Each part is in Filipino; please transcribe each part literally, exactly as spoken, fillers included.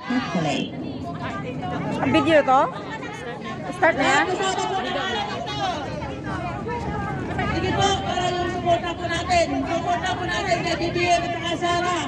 Play. Ang video to? Start na yan? Sige po, para yung suporta po natin. Suporta po natin kay B B M at saka Sarah.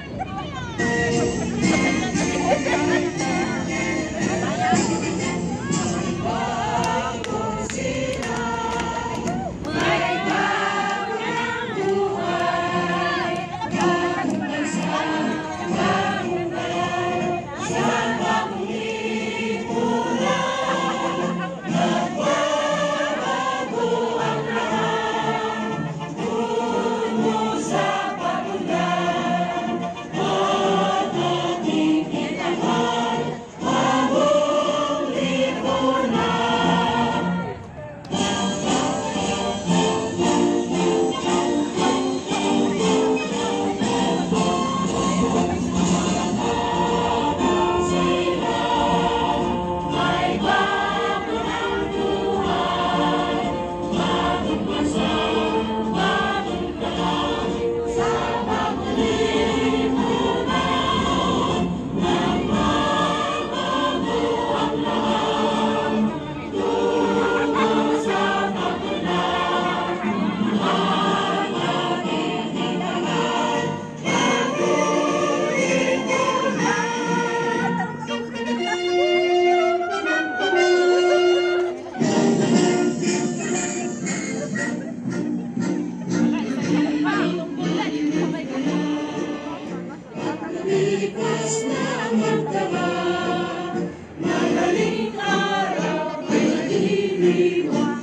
Lipas na magdama, madaling araw ay nagdiriwang.